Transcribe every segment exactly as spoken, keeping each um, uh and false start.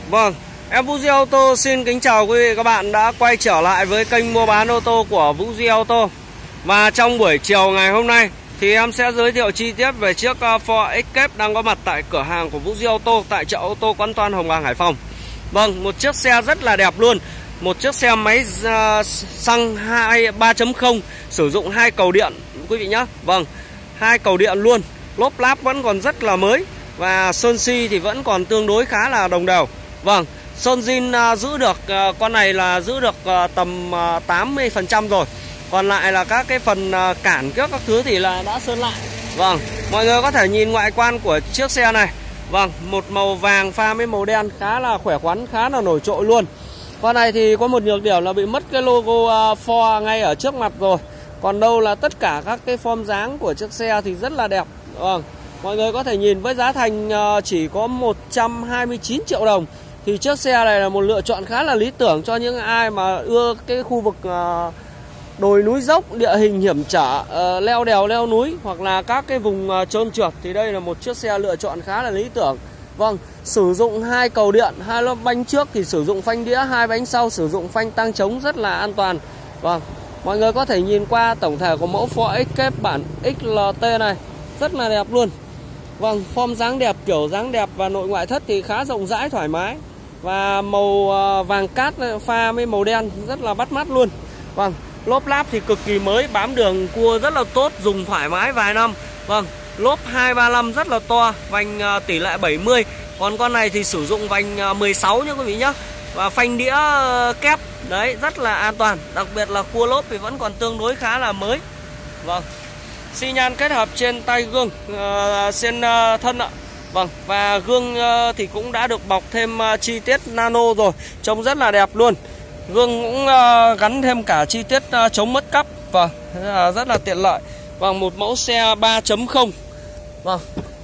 Vâng, em Vũ Duy Auto xin kính chào quý vị các bạn đã quay trở lại với kênh mua bán ô tô của Vũ Duy Auto. Và trong buổi chiều ngày hôm nay thì em sẽ giới thiệu chi tiết về chiếc Ford Escape đang có mặt tại cửa hàng của Vũ Duy Auto tại chợ ô tô Quán Toan, Hồng Bàng, Hải Phòng. Vâng, một chiếc xe rất là đẹp luôn. Một chiếc xe máy uh, xăng ba chấm không sử dụng hai cầu điện quý vị nhé. Vâng, hai cầu điện luôn. Lốp láp vẫn còn rất là mới và sơn xi thì vẫn còn tương đối khá là đồng đều. Vâng, sơn zin uh, giữ được uh, con này là giữ được uh, tầm uh, tám mươi phần trăm rồi. Còn lại là các cái phần uh, cản các các thứ thì là đã sơn lại. Vâng, mọi người có thể nhìn ngoại quan của chiếc xe này. Vâng, một màu vàng pha với màu đen khá là khỏe khoắn, khá là nổi trội luôn. Con này thì có một nhược điểm là bị mất cái logo uh, Ford ngay ở trước mặt rồi. Còn đâu là tất cả các cái form dáng của chiếc xe thì rất là đẹp. Vâng, mọi người có thể nhìn với giá thành uh, chỉ có một trăm hai mươi chín triệu đồng thì chiếc xe này là một lựa chọn khá là lý tưởng cho những ai mà ưa cái khu vực uh, đồi núi dốc, địa hình hiểm trở, uh, leo đèo leo núi hoặc là các cái vùng uh, trơn trượt thì đây là một chiếc xe lựa chọn khá là lý tưởng. Vâng, sử dụng hai cầu điện, hai lốp bánh trước thì sử dụng phanh đĩa, hai bánh sau sử dụng phanh tăng chống rất là an toàn. Vâng, mọi người có thể nhìn qua tổng thể của mẫu Ford Escape bản ích lờ tê này rất là đẹp luôn. Vâng, form dáng đẹp, kiểu dáng đẹp và nội ngoại thất thì khá rộng rãi thoải mái. Và màu vàng cát pha với màu đen rất là bắt mắt luôn. Vâng, lốp láp thì cực kỳ mới, bám đường cua rất là tốt, dùng thoải mái vài năm. Vâng, lốp hai ba năm rất là to, vành tỷ lệ bảy mươi. Còn con này thì sử dụng vành mười sáu nha quý vị nhé. Và phanh đĩa kép, đấy, rất là an toàn. Đặc biệt là cua lốp thì vẫn còn tương đối khá là mới. Vâng, xi nhan kết hợp trên tay gương, uh, trên uh, thân ạ. Vâng, và gương uh, thì cũng đã được bọc thêm uh, chi tiết nano rồi, trông rất là đẹp luôn. Gương cũng uh, gắn thêm cả chi tiết uh, chống mất cắp. Vâng, uh, rất là tiện lợi. Vâng, một mẫu xe ba chấm không. Vâng,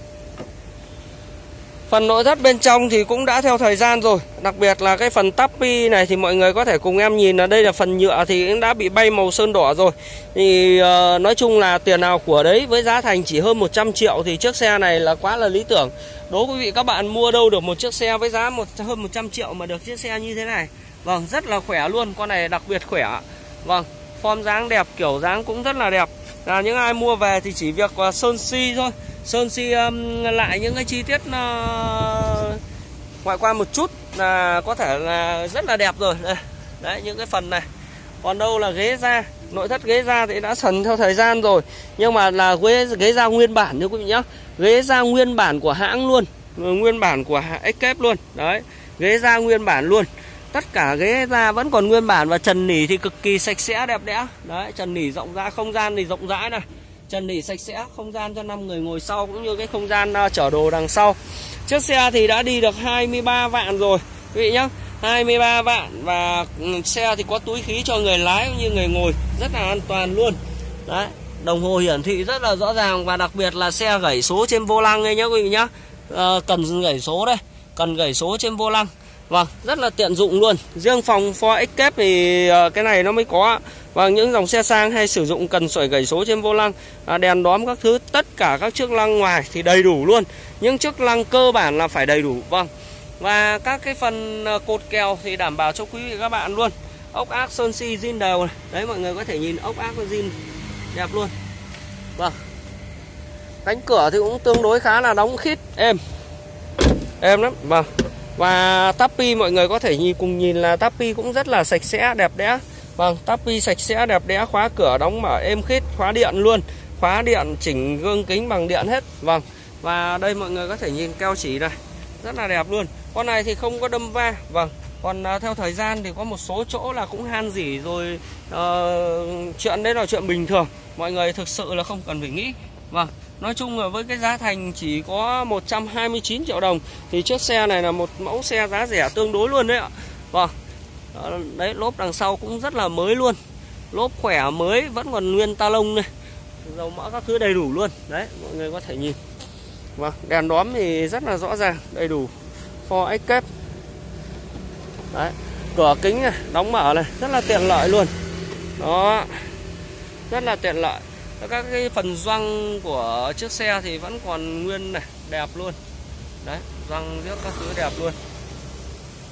phần nội thất bên trong thì cũng đã theo thời gian rồi. Đặc biệt là cái phần tappy này thì mọi người có thể cùng em nhìn là đây là phần nhựa thì cũng đã bị bay màu sơn đỏ rồi. Thì uh, nói chung là tiền nào của đấy, với giá thành chỉ hơn một trăm triệu thì chiếc xe này là quá là lý tưởng. Đố quý vị các bạn mua đâu được một chiếc xe với giá một, hơn một trăm triệu mà được chiếc xe như thế này. Vâng, rất là khỏe luôn, con này đặc biệt khỏe. Vâng, form dáng đẹp, kiểu dáng cũng rất là đẹp. Là những ai mua về thì chỉ việc uh, sơn xi thôi. Sơn xi um, lại những cái chi tiết uh, ngoại quan một chút là có thể là rất là đẹp rồi. Đây, đấy, những cái phần này. Còn đâu là ghế da, nội thất ghế da thì đã sần theo thời gian rồi, nhưng mà là ghế, ghế da nguyên bản nha quý vị nhé. Ghế da nguyên bản của hãng luôn, nguyên bản của Escape luôn. Đấy, ghế da nguyên bản luôn. Tất cả ghế da vẫn còn nguyên bản và trần nỉ thì cực kỳ sạch sẽ đẹp đẽ. Đấy, trần nỉ rộng rãi, không gian thì rộng rãi này. Trần nỉ sạch sẽ, không gian cho năm người ngồi sau cũng như cái không gian uh, chở đồ đằng sau. Chiếc xe thì đã đi được hai mươi ba vạn rồi quý vị nhé, hai mươi ba vạn. Và um, xe thì có túi khí cho người lái cũng như người ngồi, rất là an toàn luôn. Đấy, đồng hồ hiển thị rất là rõ ràng. Và đặc biệt là xe gảy số trên vô lăng đây nhé quý vị nhé. uh, Cần gảy số đây, cần gảy số trên vô lăng. Vâng, rất là tiện dụng luôn. Riêng phòng Ford Escape thì uh, cái này nó mới có. Vâng, những dòng xe sang hay sử dụng cần sưởi gảy số trên vô lăng, à, đèn đóm các thứ, tất cả các chức năng ngoài thì đầy đủ luôn. Những chức năng cơ bản là phải đầy đủ. Vâng, và các cái phần uh, cột kèo thì đảm bảo cho quý vị các bạn luôn. Ốc ác sơn xi zin đều này. Đấy, mọi người có thể nhìn ốc ác và zin đẹp luôn. Vâng, cánh cửa thì cũng tương đối khá là đóng khít, êm êm lắm. Vâng, và tappy mọi người có thể nhìn cùng nhìn là tappy cũng rất là sạch sẽ đẹp đẽ. Vâng, tappy sạch sẽ đẹp đẽ, khóa cửa đóng mở êm khít, khóa điện luôn, khóa điện chỉnh gương kính bằng điện hết. Vâng, và đây mọi người có thể nhìn keo chỉ này, rất là đẹp luôn. Con này thì không có đâm va. Vâng, còn uh, theo thời gian thì có một số chỗ là cũng han rỉ rồi, uh, chuyện đấy là chuyện bình thường, mọi người thực sự là không cần phải nghĩ. Vâng, nói chung là với cái giá thành chỉ có một trăm hai mươi chín triệu đồng thì chiếc xe này là một mẫu xe giá rẻ tương đối luôn đấy ạ. Vâng, đấy, lốp đằng sau cũng rất là mới luôn, lốp khỏe mới, vẫn còn nguyên ta lông này, dầu mỡ các thứ đầy đủ luôn. Đấy, mọi người có thể nhìn. Vâng, đèn đóm thì rất là rõ ràng, đầy đủ. Ford Escape. Đấy, cửa kính này, đóng mở này, rất là tiện lợi luôn. Đó, rất là tiện lợi. Các cái phần gioăng của chiếc xe thì vẫn còn nguyên này, đẹp luôn. Đấy, gioăng rất các thứ đẹp luôn.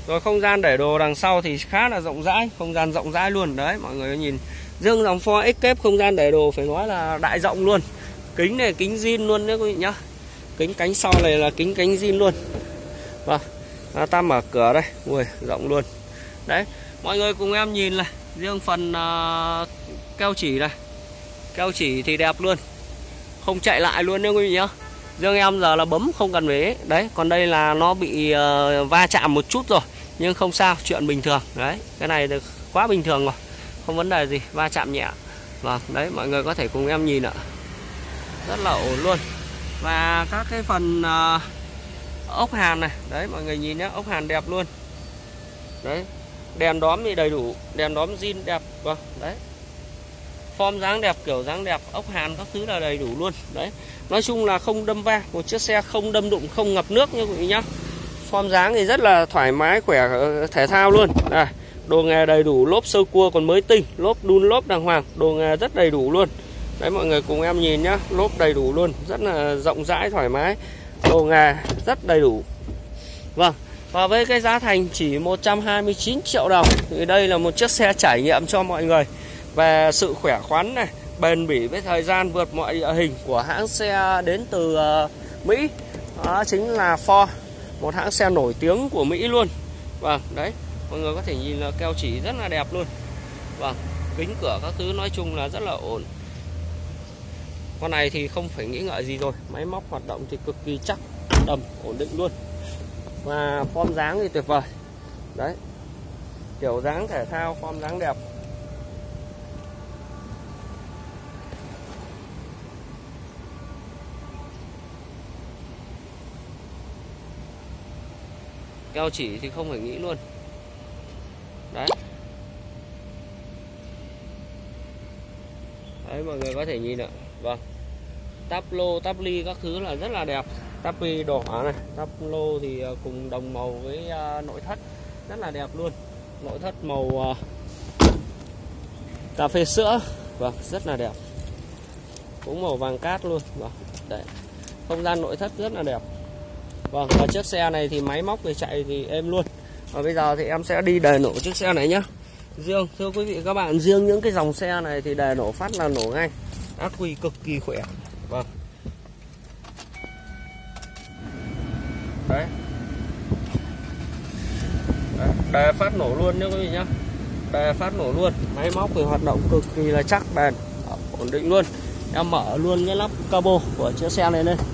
Rồi không gian để đồ đằng sau thì khá là rộng rãi, không gian rộng rãi luôn. Đấy mọi người nhìn, riêng dòng Ford Escape không gian để đồ phải nói là đại rộng luôn. Kính này kính zin luôn đấy quý vị nhá. Kính cánh sau này là kính cánh zin luôn. Vâng, à, ta mở cửa đây, ui rộng luôn. Đấy, mọi người cùng em nhìn này, riêng phần uh, keo chỉ này, keo chỉ thì đẹp luôn, không chạy lại luôn nha quý vị nhá. Riêng em giờ là bấm không cần phải đấy, còn đây là nó bị uh, va chạm một chút rồi, nhưng không sao, chuyện bình thường. Đấy, cái này được quá bình thường rồi, không vấn đề gì, va chạm nhẹ. Vâng, đấy mọi người có thể cùng em nhìn ạ, rất là ổn luôn. Và các cái phần uh, ốc hàn này, đấy mọi người nhìn nhé, ốc hàn đẹp luôn. Đấy, đèn đóm thì đầy đủ, đèn đóm zin đẹp. Vâng, đấy, form dáng đẹp, kiểu dáng đẹp, ốc hàn các thứ là đầy đủ luôn. Đấy, nói chung là không đâm va, một chiếc xe không đâm đụng, không ngập nước nha quý vị nhá. Form dáng thì rất là thoải mái, khỏe, thể thao luôn. À, đồ nghề đầy đủ, lốp sơ cua còn mới tinh, lốp đun lốp đàng hoàng, đồ nghề rất đầy đủ luôn. Đấy mọi người cùng em nhìn nhá, lốp đầy đủ luôn, rất là rộng rãi, thoải mái, đồ nghề rất đầy đủ. Vâng, và với cái giá thành chỉ một trăm hai mươi chín triệu đồng thì đây là một chiếc xe trải nghiệm cho mọi người về sự khỏe khoắn này, bền bỉ với thời gian, vượt mọi địa hình của hãng xe đến từ uh, Mỹ. Đó chính là Ford, một hãng xe nổi tiếng của Mỹ luôn. Vâng, đấy, mọi người có thể nhìn là keo chỉ rất là đẹp luôn. Vâng, kính cửa các thứ nói chung là rất là ổn. Con này thì không phải nghĩ ngợi gì rồi, máy móc hoạt động thì cực kỳ chắc, đầm, ổn định luôn. Và form dáng thì tuyệt vời. Đấy, kiểu dáng thể thao, form dáng đẹp. Keo chỉ thì không phải nghĩ luôn. Đấy, đấy mọi người có thể nhìn ạ. Vâng, táp lô, táp ly các thứ là rất là đẹp. Táp ly đỏ này, táp lô thì cùng đồng màu với uh, nội thất, rất là đẹp luôn. Nội thất màu uh, cà phê sữa, vâng, rất là đẹp. Cũng màu vàng cát luôn. Vâng, đấy, không gian nội thất rất là đẹp. Vâng, và chiếc xe này thì máy móc thì chạy thì êm luôn. Và bây giờ thì em sẽ đi đề nổ chiếc xe này nhá. Riêng, thưa quý vị các bạn, riêng những cái dòng xe này thì đề nổ phát là nổ ngay. Ác quy cực kỳ khỏe. Vâng. Đấy. Đấy, đề phát nổ luôn nhá quý vị nhá. Đề phát nổ luôn, máy móc thì hoạt động cực kỳ là chắc bền, ổn định luôn. Em mở luôn cái nắp cabo của chiếc xe này lên.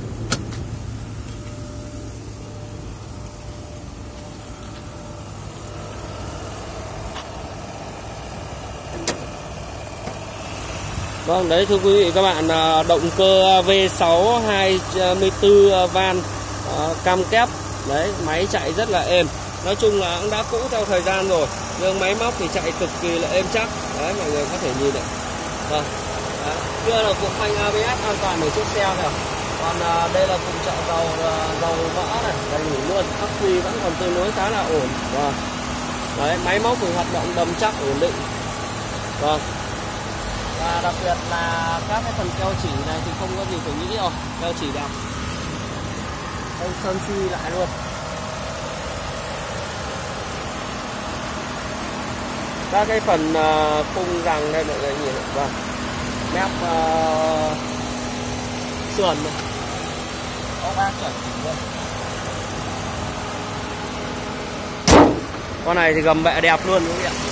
Vâng, đấy thưa quý vị các bạn, động cơ V sáu hai mươi tư van cam kép. Đấy, máy chạy rất là êm. Nói chung là cũng đã cũ theo thời gian rồi, nhưng máy móc thì chạy cực kỳ là êm chắc. Đấy, mọi người có thể nhìn này. Vâng, kia là cụm phanh a bê ét an toàn của chiếc xe này. Còn à, đây là cụm trợ dầu dầu mỡ này, đầy đủ luôn. Ắc quy vẫn còn tương đối khá là ổn. Vâng, đấy, máy móc thì hoạt động đầm chắc, ổn định. Vâng, và đặc biệt là các cái phần keo chỉ này thì không có gì phải nghĩ đâu, keo chỉ đẹp, không sơn suy lại luôn. Các cái phần uh, khung răng đây mọi người nhìn này. Vâng, mép uh, sườn này, có ba chuẩn luôn. Con này thì gầm bệ đẹp luôn quý vị ạ.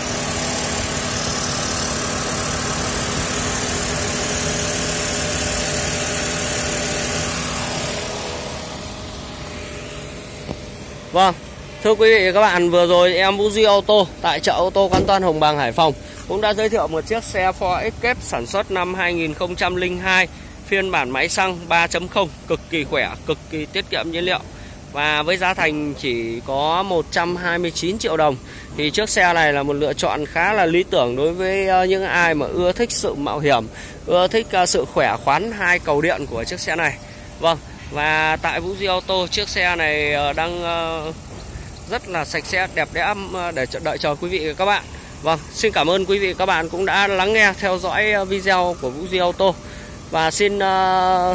Vâng, thưa quý vị các bạn, vừa rồi em Vũ Duy Auto tại chợ ô tô Quán Toan Hồng Bàng, Hải Phòng cũng đã giới thiệu một chiếc xe Ford Escape sản xuất năm hai nghìn không trăm lẻ hai, phiên bản máy xăng ba chấm không, cực kỳ khỏe, cực kỳ tiết kiệm nhiên liệu. Và với giá thành chỉ có một trăm hai mươi chín triệu đồng thì chiếc xe này là một lựa chọn khá là lý tưởng đối với những ai mà ưa thích sự mạo hiểm, ưa thích sự khỏe khoắn hai cầu điện của chiếc xe này. Vâng, và tại Vũ Duy Auto, chiếc xe này đang rất là sạch sẽ, đẹp đẽ để đợi chờ quý vị và các bạn. Vâng, xin cảm ơn quý vị và các bạn cũng đã lắng nghe, theo dõi video của Vũ Duy Auto. Và xin uh,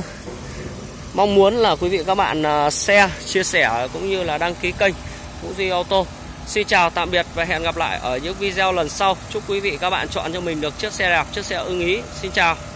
mong muốn là quý vị và các bạn uh, share, chia sẻ cũng như là đăng ký kênh Vũ Duy Auto Xin chào tạm biệt và hẹn gặp lại ở những video lần sau. Chúc quý vị các bạn chọn cho mình được chiếc xe đẹp, chiếc xe ưng ý. Xin chào.